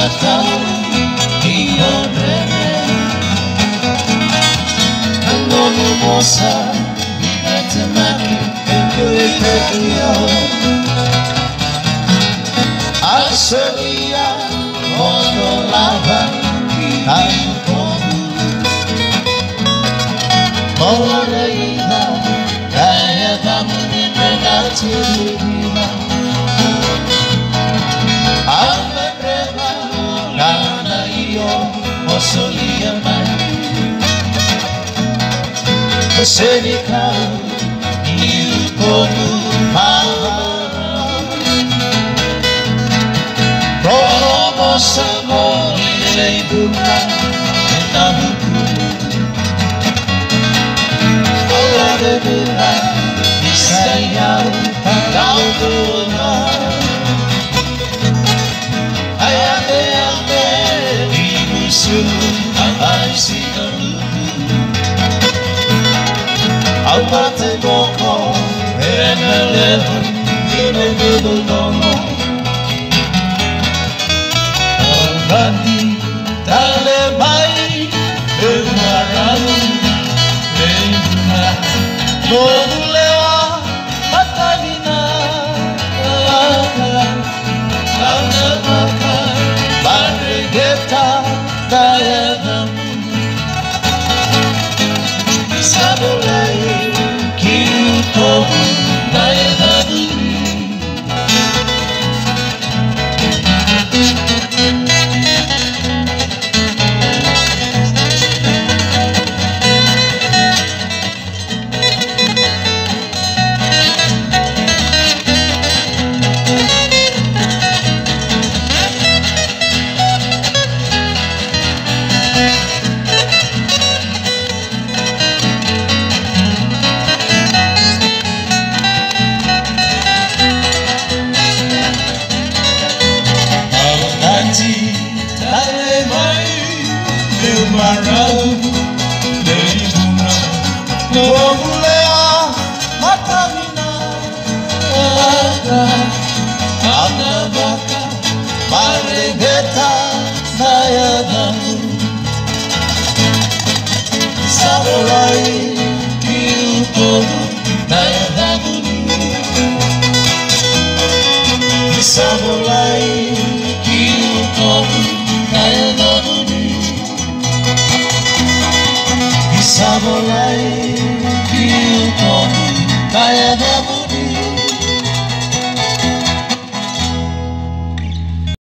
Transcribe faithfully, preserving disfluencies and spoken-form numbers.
tahu ikonene Angonu mosa Binatemaki Kendui pekiyo Aselia Mono lava Kayu komu Mora ina Kaya kamu ni menati dirinya Solia mai Senika Iukonu Mahara Promo Samo Ilei Bunga Enahuku Aula de Bila Isayau Parau Duna Ayate Ame Ibusu I see the blue Aupate boko And a level In a little dono Aupati Tale mai Emaranu Lembuna Modulewa Patalina Lana Maka Barregeta Diana Sabolai Kyuto Naedaduri Marau, Leibuna, Lomulea, Matamina, Aga, Anabaka, Maregeta, Nayadamu, Samurai.